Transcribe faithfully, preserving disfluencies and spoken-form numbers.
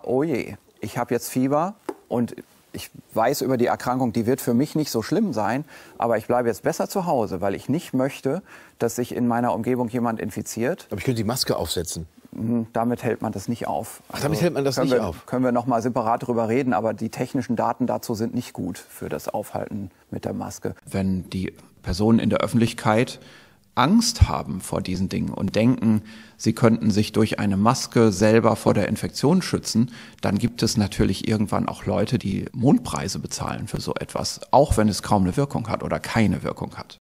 oh je, ich habe jetzt Fieber und ich weiß über die Erkrankung, die wird für mich nicht so schlimm sein, aber ich bleibe jetzt besser zu Hause, weil ich nicht möchte, dass sich in meiner Umgebung jemand infiziert. Aber ich könnte die Maske aufsetzen. Damit hält man das nicht auf. Ach, damit hält man das können nicht wir, auf? Können wir noch mal separat drüber reden, aber die technischen Daten dazu sind nicht gut für das Aufhalten mit der Maske. Wenn die Personen in der Öffentlichkeit Angst haben vor diesen Dingen und denken, sie könnten sich durch eine Maske selber vor der Infektion schützen, dann gibt es natürlich irgendwann auch Leute, die Mondpreise bezahlen für so etwas, auch wenn es kaum eine Wirkung hat oder keine Wirkung hat.